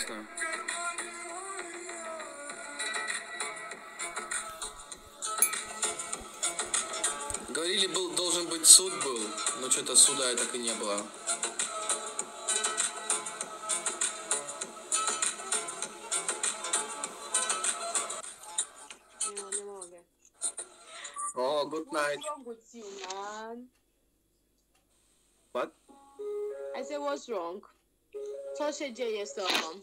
конечно. Говорили, должен быть суд был, но что-то суда и так и не было. Oh, good night. What's wrong with you, man? What? I said, what's wrong? Co się dzieje z tobą?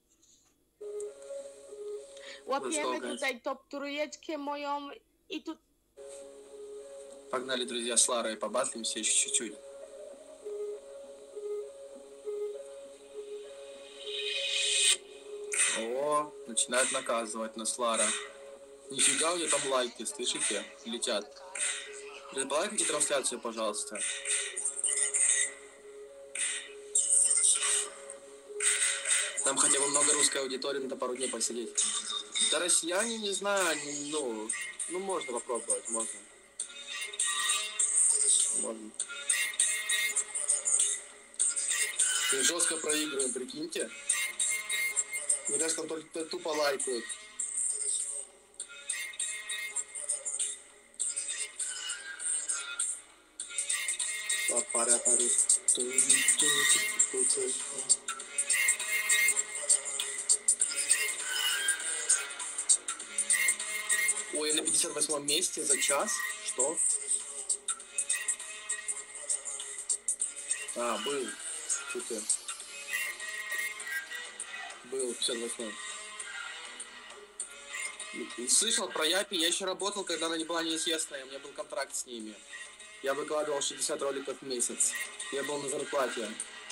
Łapiemy tutaj top trójeczkę moją i tu... Погнали, друзья, с Ларой побатлимся еще чуть-чуть. О, начинает наказывать нас Лара. Нифига у нее там лайки, слышите? Летят. Полайкайте трансляцию, пожалуйста. Там хотя бы много русской аудитории, надо пару дней посидеть. Да россияне, не знаю, ну можно попробовать, можно. Можно. И жестко проигрываем, прикиньте. Мне кажется, там только тупо лайкают. Ой, я на 58 месте за час? Что? А, был. Что-то. Был 58. Слышал про Япи, я еще работал, когда она не была неизвестная, у меня был контракт с ними. Я выкладывал 60 роликов в месяц. Я был на зарплате.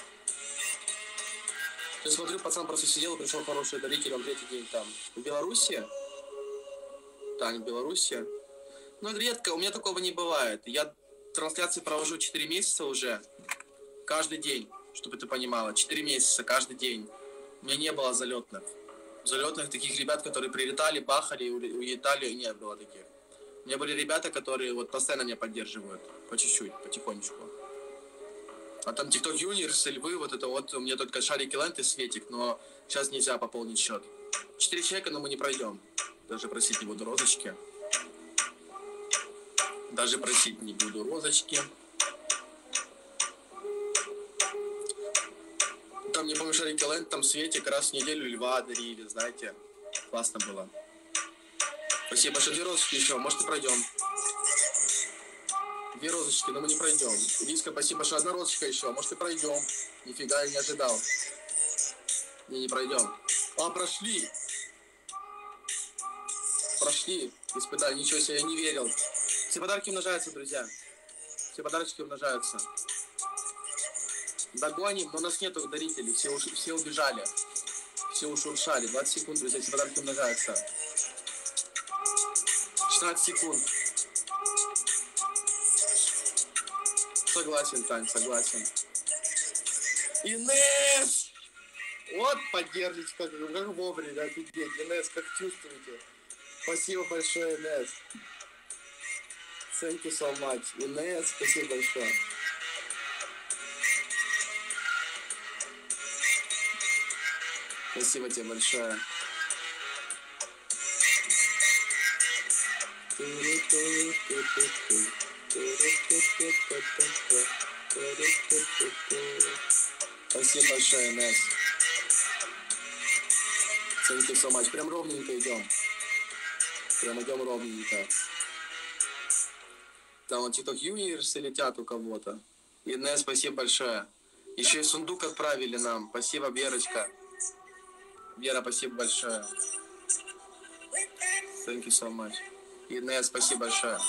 Я смотрю, пацан просто сидел, пришел хороший даритель, он третий день там. В Беларуси? Да, не в Беларуси. Ну, редко, у меня такого не бывает. Я трансляции провожу 4 месяца уже. Каждый день, чтобы ты понимала. 4 месяца, каждый день. У меня не было залетных. Залетных таких ребят, которые прилетали, бахали, улетали, не было таких. У меня были ребята, которые вот постоянно меня поддерживают. По чуть-чуть, потихонечку. А там TikTok Juniors, львы, вот это вот, у меня только Шарики Ленд и Светик, но сейчас нельзя пополнить счет. 4 человека, но мы не пройдем. Даже просить не буду розочки. Даже просить не буду розочки. Там, не помню, Шарики Ленд, там Светик раз в неделю льва дарили, знаете. Классно было. Спасибо большое. 2 розочки еще, может и пройдем. 2 розочки, но мы не пройдем. Лиска, спасибо большое. 1 розочка еще, может и пройдем. Нифига я не ожидал. Не пройдем. А, прошли. Прошли. Испытали, ничего себе, я не верил. Все подарки умножаются, друзья. Все подарочки умножаются. Догоним, но у нас нету дарителей. Все убежали. Все ушуршали. 20 секунд, друзья, все подарки умножаются. 16 секунд. Согласен, Тань, согласен. Инесс! Вот поддержите, как вовремя, офигеть. Инесс, как чувствуете? Спасибо большое, Инесс. Thank you so much. Инесс, спасибо большое. Спасибо тебе большое. Спасибо большое, Инесс. Thank you so much. Прям ровненько идем. Прям идем ровненько. Там вот TikTok Juniors летят у кого-то. Инесс, спасибо большое. Еще и сундук отправили нам. Спасибо, Верочка. Вера, спасибо большое. Thank you so much. Инесс, спасибо большое.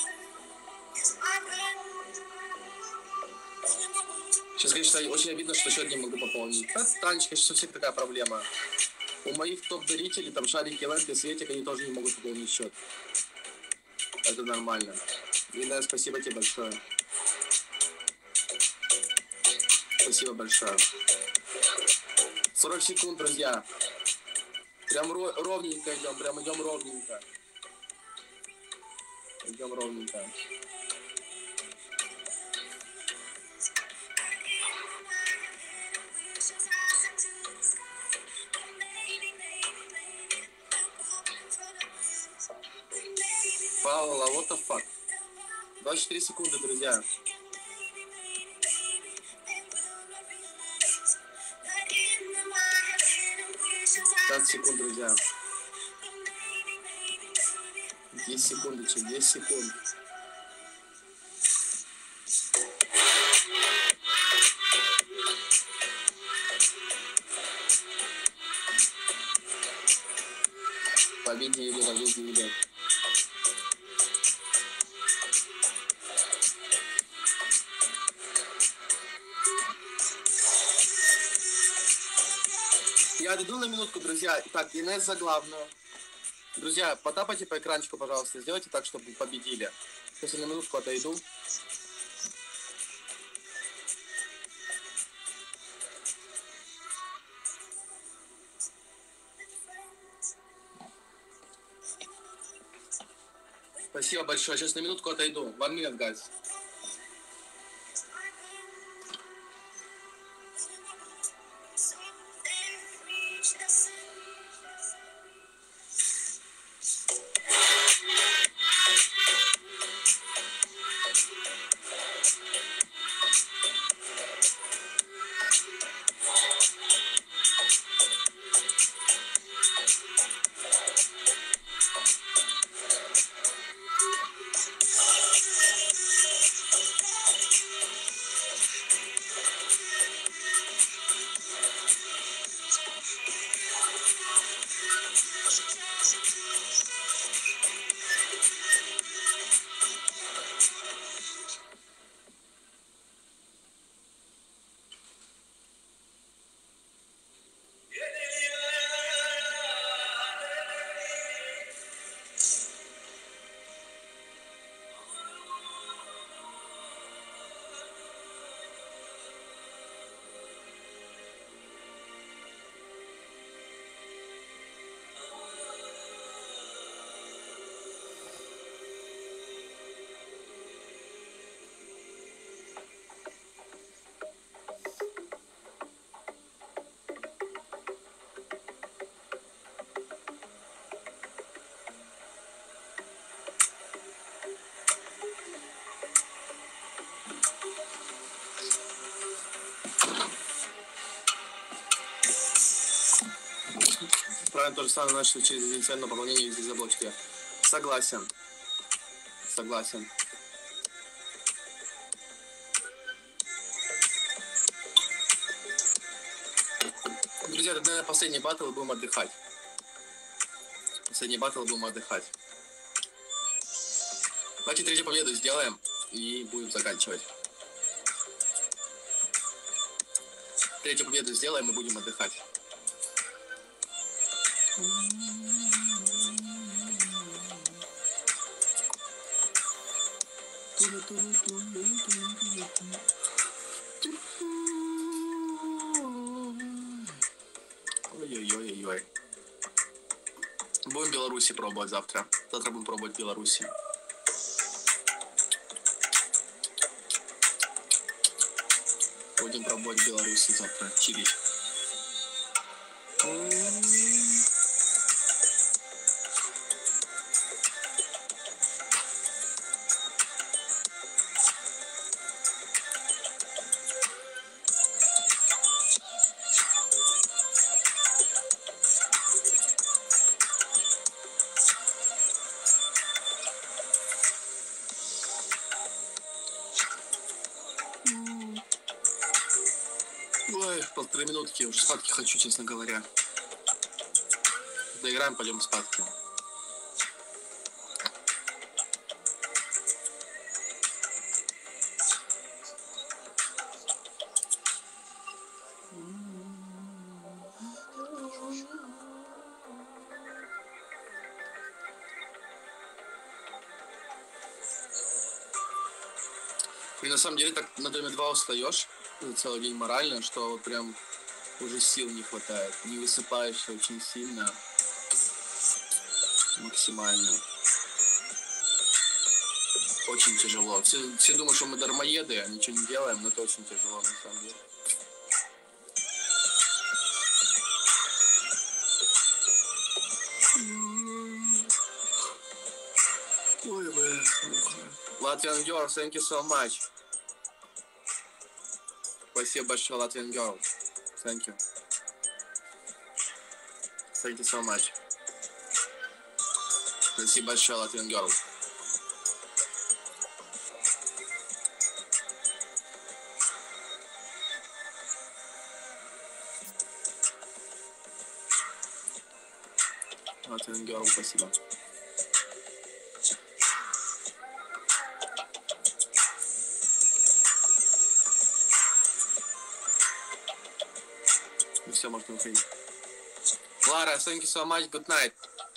Сейчас, конечно, очень обидно, что счет не могу пополнить. Да, Танечка, сейчас у всех такая проблема. У моих топ-дарителей, там, Шарики, Ленд и Светик, они тоже не могут пополнить счет. Это нормально. Инесс, спасибо тебе большое. Спасибо большое. 40 секунд, друзья. Прям ровненько идем, прям идем ровненько. Идем ровненько. Паула, what the fuck? 24 секунды, друзья. Секунд, друзья. 10 секундочек, 10 секунд. Победили, победили. Я отойду на минутку, друзья. Так, Инесс за главную. Друзья, потапайте по экранчику, пожалуйста. Сделайте так, чтобы победили. Сейчас я на минутку отойду. Спасибо большое. Сейчас на минутку отойду. One minute, guys. Правильно, то же самое, значит, через инициальное пополнение здесь заблочки. Согласен. Согласен. Друзья, это, наверное, последний баттл, и будем отдыхать. Последний баттл, будем отдыхать. Давайте третью победу сделаем и будем заканчивать. Третью победу сделаем и будем отдыхать. Ой-ой-ой-ой. Будем в Беларуси пробовать завтра. Завтра будем пробовать в Беларуси. Будем пробовать в Беларуси завтра. Чилить. Ой, полторы минутки, уже спадки хочу, честно говоря. Доиграем, пойдем спадки. И на самом деле так на доме 2 устаешь целый день морально, что прям уже сил не хватает. Не высыпаешься очень сильно. Максимально. Очень тяжело. Все думают, что мы дармоеды, а ничего не делаем, но это очень тяжело на самом деле. Latvian Girl, thank you so much. Спасибо большое, Latvian Girl. Thank you. Thank you so much. Спасибо большое, Latvian Girl. Latvian Girl, спасибо. Все, можно выходить. Лара, thank you so much, good night.